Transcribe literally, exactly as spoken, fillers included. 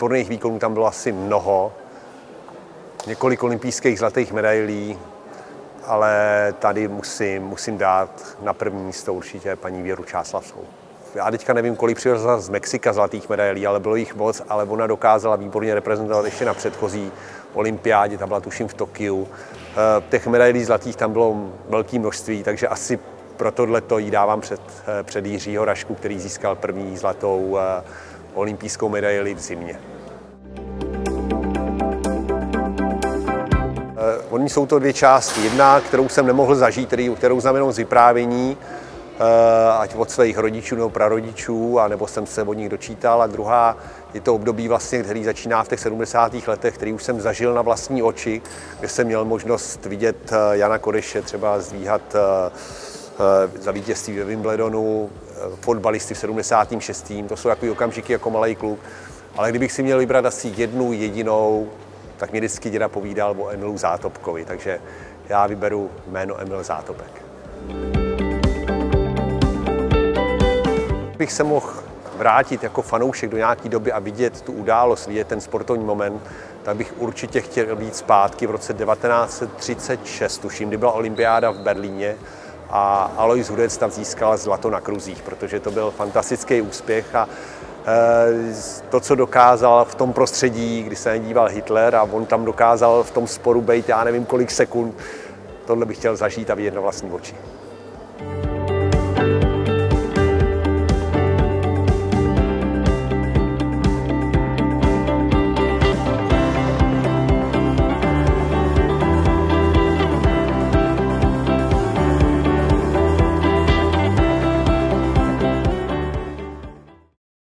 výborných výkonů tam bylo asi mnoho. Několik olympijských zlatých medailí, ale tady musím, musím dát na první místo určitě paní Věru Čáslavskou. Já teďka nevím, kolik přivezla z Mexika zlatých medailí, ale bylo jich moc, ale ona dokázala výborně reprezentovat ještě na předchozí olympiádě, ta byla tuším v Tokiu. Těch medailí zlatých tam bylo velké množství, takže asi pro tohleto jí dávám před, před Jiřího Rašku, který získal první zlatou olympijskou medaili v zimě. Oni jsou to dvě části. Jedna, kterou jsem nemohl zažít, kterou znám jenom z vyprávění, ať od svých rodičů nebo prarodičů, anebo jsem se od nich dočítal. A druhá je to období, vlastně, který začíná v těch sedmdesátých letech, který už jsem zažil na vlastní oči, kde jsem měl možnost vidět Jana Kodeše třeba zdvíhat za vítězství ve Wimbledonu, fotbalisty v sedmdesátém šestém To jsou takový okamžiky jako malý kluk. Ale kdybych si měl vybrat asi jednu jedinou, tak mě vždycky děda povídal o Emilu Zátopkovi, takže já vyberu jméno Emil Zátopek. Bych se mohl vrátit jako fanoušek do nějaké doby a vidět tu událost, vidět ten sportovní moment, tak bych určitě chtěl být zpátky v roce devatenáct set třicet šest, tuším, kdy byla olympiáda v Berlíně a Alois Hudec tam získal zlato na kruzích, protože to byl fantastický úspěch a to, co dokázal v tom prostředí, kdy se nedíval Hitler a on tam dokázal v tom sporu být, já nevím kolik sekund, tohle bych chtěl zažít a vidět na vlastní oči.